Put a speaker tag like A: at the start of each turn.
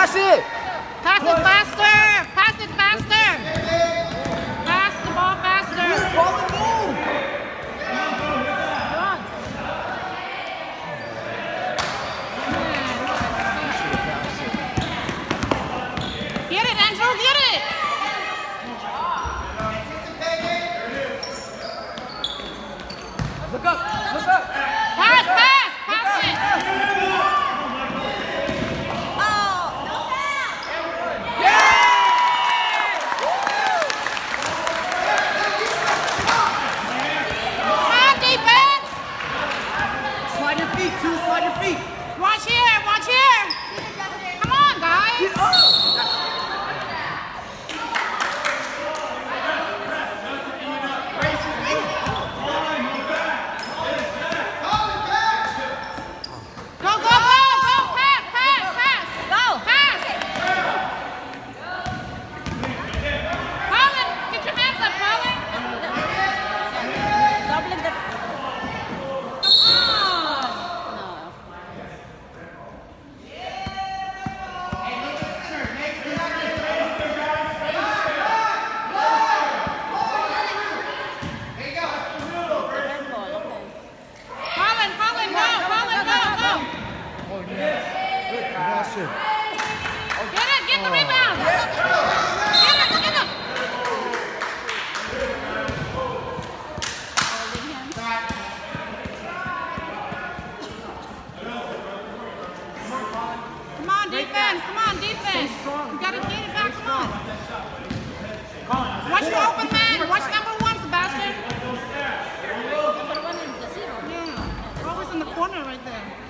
A: Pass it!
B: Pass it faster! Pass it faster! Pass the ball faster!
A: Ball and move!
B: Get it, Andrew, get it!
A: Look up! Look up!
B: Pass it!
A: Slide your feet, two, slide your feet.
B: Watch here, watch here. Come on, guys.
A: Get up.
B: Go, go, go, go. Pass, pass, pass. Go. Pass. Colin, get your hands up, Colin. Doubling the... Get it, get the rebound. Get it, get it. Come on, defense. Come on, defense. You gotta get it back. Come on. Watch your open man. Watch number 1, Sebastian. Yeah, always in the corner right there.